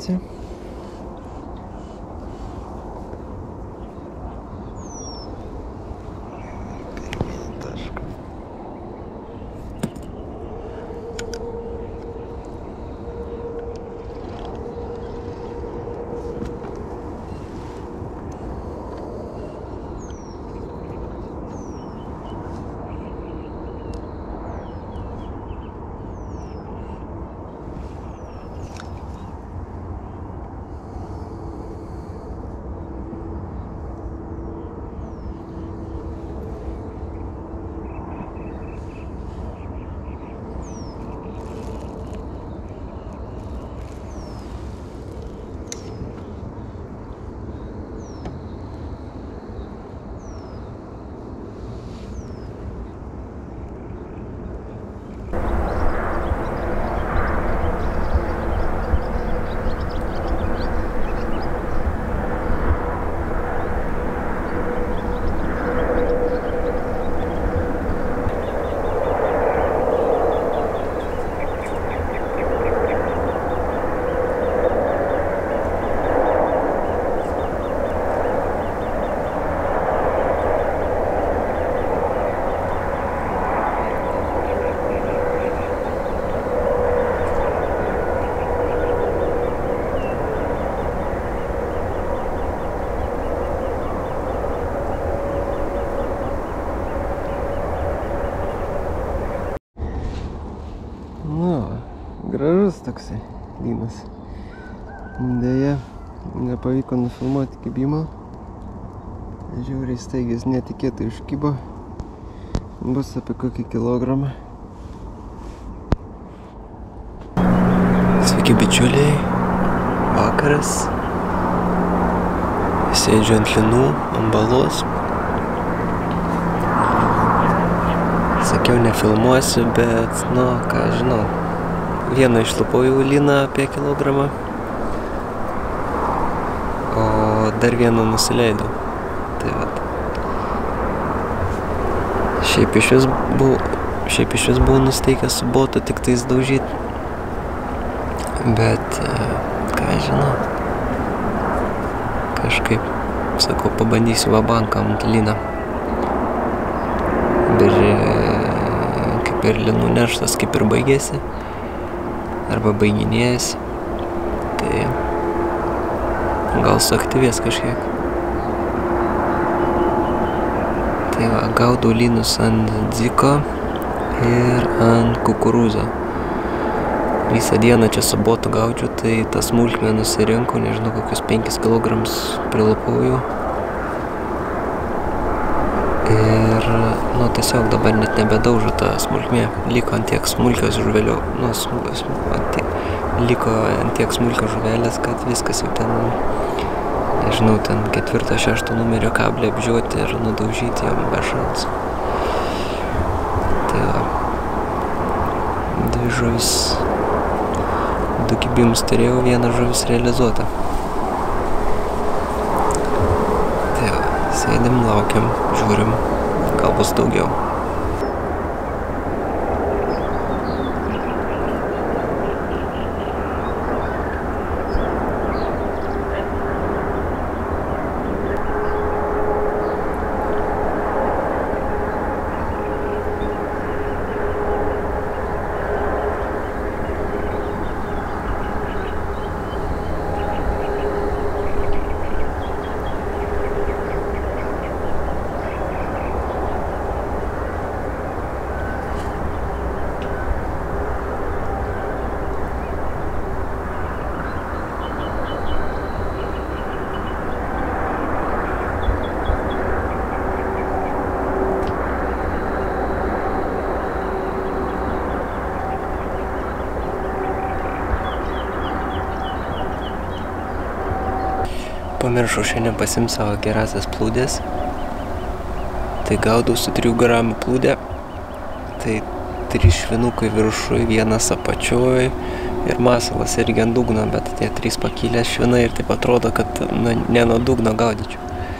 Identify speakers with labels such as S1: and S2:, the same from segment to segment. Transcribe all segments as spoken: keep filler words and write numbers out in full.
S1: situacija. Gražus toksai lynas. Deja, nepavyko nufilmuoti kibimo. Žiūriai staigis netikėtai užkibo. Bus apie kokį kilogramą. Sveiki bičiuliai. Vakaras. Sėdžiu ant linų, ant balos. Sakiau, nefilmuosiu, bet, nu, ką žinau. Vieną išlupau jau lyną apie kilogramą, o dar vieną nusileidau. Tai vat. Šiaip iš vis buvau, šiaip iš vis buvau nusteikęs su botu tik tais daužyti. Bet, ką žinau, kažkaip, sakau, pabandysiu vabanką ant lyną. Ir kaip ir linų nerštas kaip ir baigėsi. Arba baiginėjasi, tai gal suaktyvės kažkiek. Tai va, gaudau lynus ant dziko ir ant kukurūzo. Visą dieną čia su botu gaudžiu, tai tas smulkmenų susirinkau, nežinau, kokius penkis kilogramus prilupau jau. Ir, nu, tiesiog dabar net nebedaužu tą smulkmę. Liko ant tiek smulkios žuvelio, nu, smulkios, ant tiek, liko ant tiek smulkios žuvelės, kad viskas jau ten, nežinau, ten ketvirto, šešto numerio kablį apžiūrėti ir nudaužyti jom be šansų. Tai va, dvi žuvis, du kibimus turėjau, viena žuvis realizuota. Tai va, sėdim, laukiam, žiūrim, gal bus daugiau. Pamiršau šiandien pasiimt savo gerasias plūdės. Tai gaudau su trijų gramų plūdė. Tai trys švinukai viršui, vienas apačioj ir masalas irgi ant dugno, bet tie trys pakilę švinai ir taip atrodo, kad na, ne nuo dugno gaudyčiau.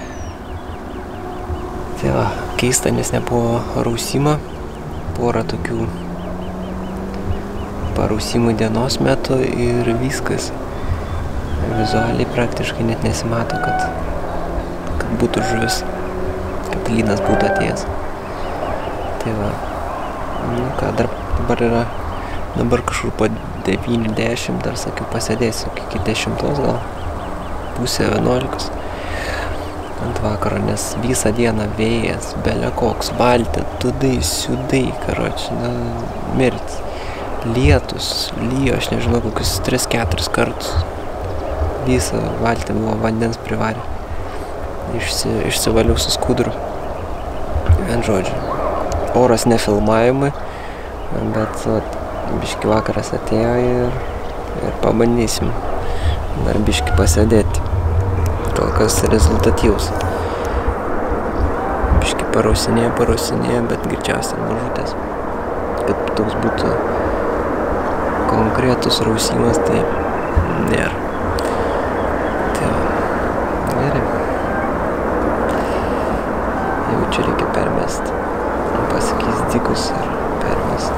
S1: Tai va, keista, nes nebuvo rausimo. Porą tokių parausimų dienos metu ir viskas. vizualiai praktiškai net nesimato, kad, kad būtų žuvis, kad lynas būtų atėjęs. Tai va, nu ką, dar dabar yra, dabar kažkur po devynių dešimt, dar sakiau, pasėdėsiu iki dešimtos gal, pusė vienuolikos ant vakaro, nes visą dieną vėjas, belė koks, valtė, tudai, siudai, karoči, nu, mirtis. Lietus, lyjo, aš nežinau, kokius tris keturis kartus. Visą valtį buvo vandens privarė. Išsi, išsivaliau su skudru. Vien žodžiu. Oras nefilmavimai, bet vat, biški vakaras atėjo ir, ir pabandysim dar biški pasėdėti. Kol kas rezultatyvus. Biški parausinėje, parausinėje, bet greičiausiai nužutės. Kad toks būtų konkretus rausimas, tai nėra. Tai va, gerai. Jau čia reikia permest. Pasakys dykus ir permest.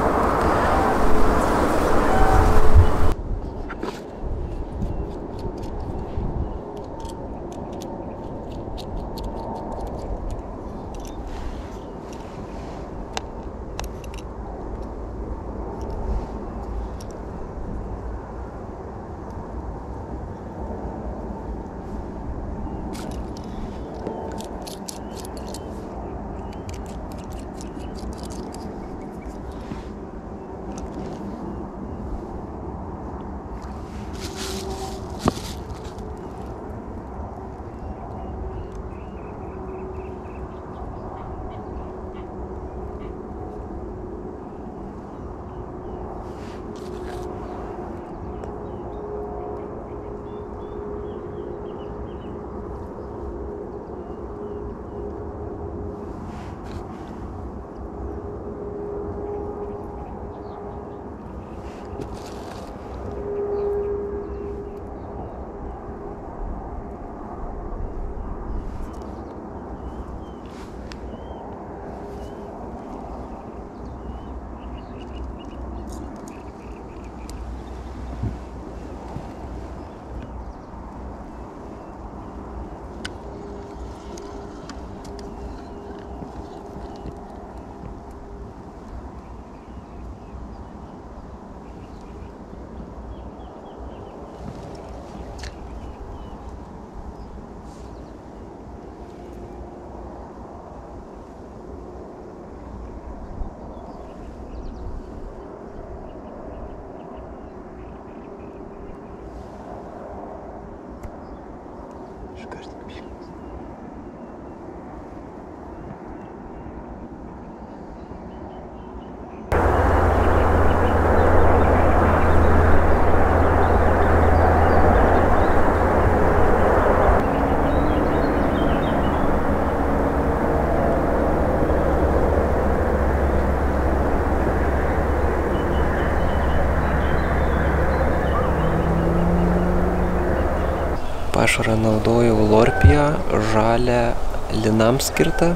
S1: Pašarą naudojau lorpiją, žalę linams skirtą,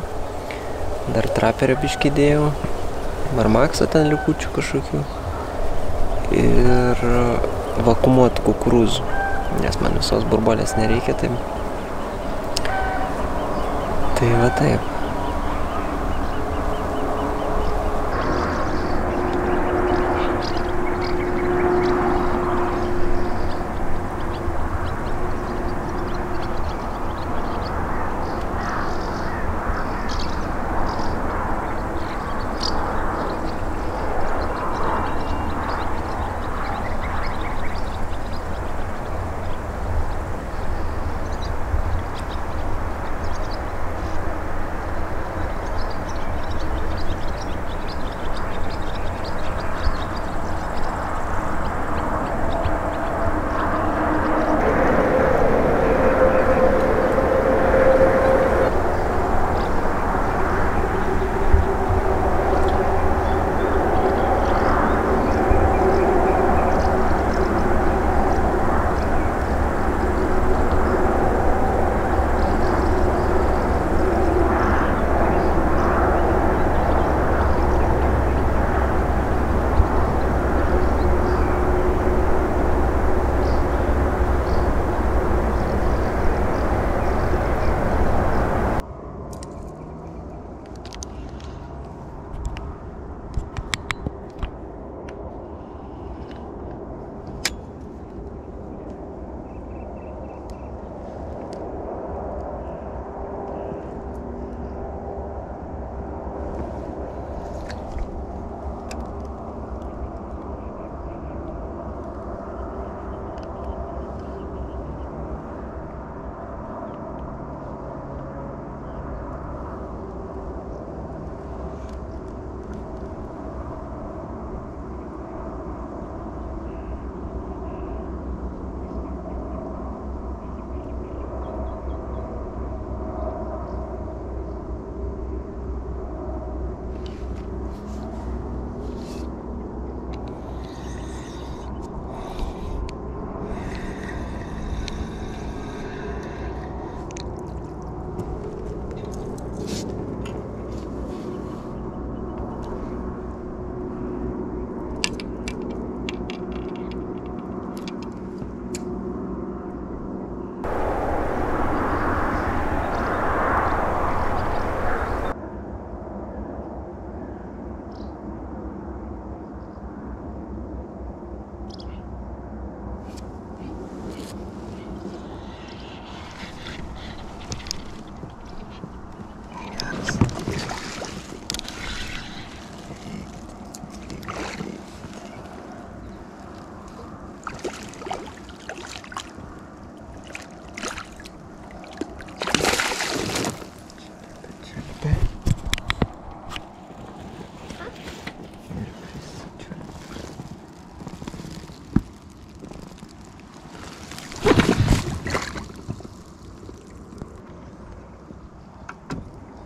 S1: dar traperio biškį dėjau, marmakso ten likučių kažkokių ir vakuumuotų kukurūzų, nes man visos burbolės nereikia, tai, tai va taip.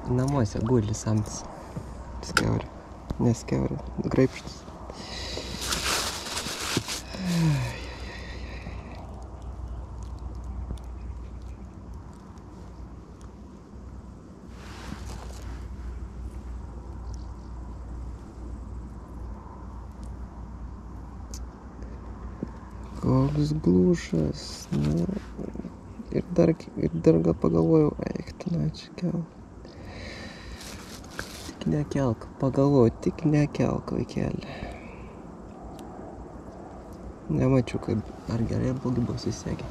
S1: Namuose guli samtis. Skiaurė. Neskiaurė. Graipštas. Koks glušas. Na, ir dar, ir dar gal pagalvojau, eik, tu na, čia kel. Tik nekelk, pagalvojau, tik nekelk, vaikeli. Nemačiau, kaip ar gerai, ar blogai buvo susiekė.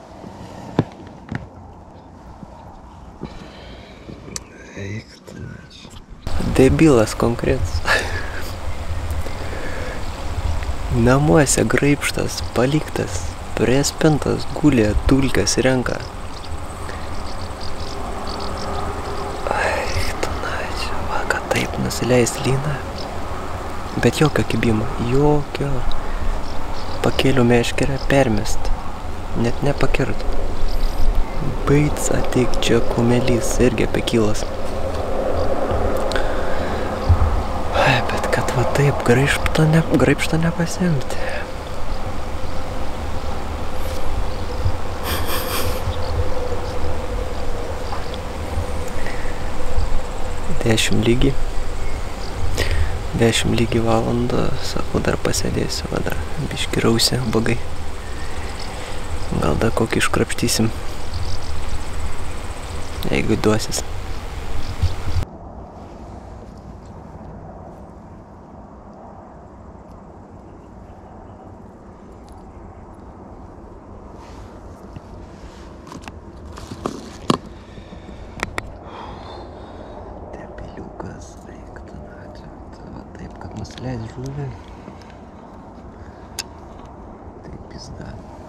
S1: Eik, tu na, čia. Debilas konkretus. Namuose graipštas, paliktas, prie spintos gulė, dulkes renka. Ai, tu na, čia, va, kad taip nusileis lyną. Bet jokio kibimo, jokio. Pakėliu meškerę, permest. Net nepakirt. Baits ateik čia kumelys, irgi apie kilas. Bet kad va taip graipšto, ne, graipšto nepasimti. Dešimt lygi. Dešimt lygi valandą, sakau, dar pasėdėsiu, va dar biški rausia, bagai. Gal dar kokį iškrapštysim, jeigu duosis. Nusileis žuvį. Tai pizda.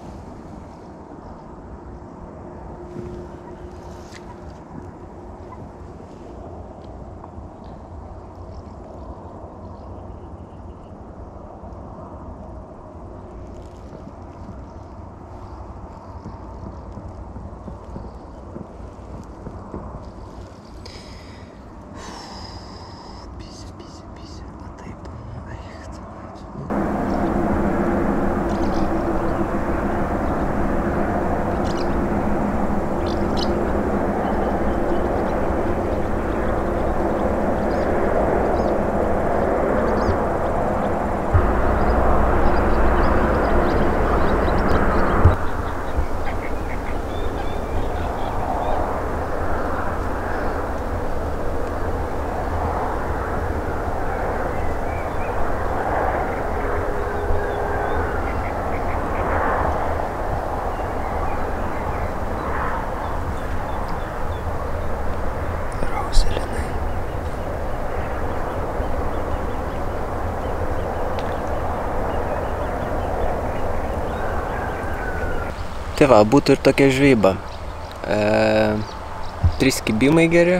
S1: Tai va, būtų ir tokia žvejyba. E, trys kibimai geri,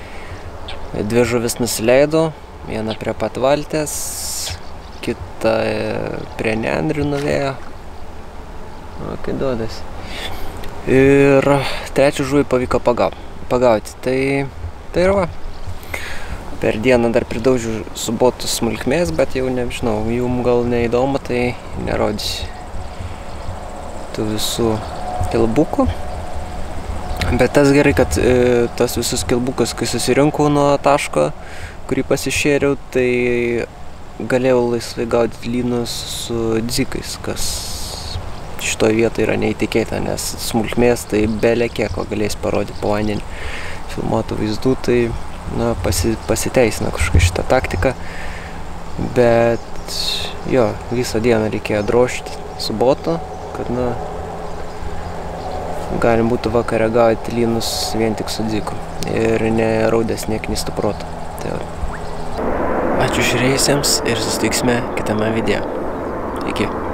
S1: dvi žuvis nusileido, viena prie pat valties, kita prie nendrių nuvėjo. O, kai duodas. Ir trečią žuvį pavyko pagauti. Tai, tai ir va. Per dieną dar pridaužiu subotų smulkmės, bet jau nežinau, jum gal neįdomu, tai nerodysiu tų visų kilbukų. Bet tas gerai, kad e, tas visus kilbukus, kai susirinkau nuo taško, kurį pasišėriau, tai galėjau laisvai gaudyti lynus su dzikais, kas šitoje vietoje yra neįtikėta, nes smulkmės tai belė kiek, ko galės parodyti po vandenį filmuotų vaizdų, tai na, pasi, pasiteisina kažkokia šitą taktiką. Bet jo, visą dieną reikėjo drožti su botu, kad na, galim būtų vakare gauti lynus vien tik su dziku ir neraudės nieknistų proto. Tai va. Ačiū žiūrėjusiems ir susitiksime kitame video. Iki.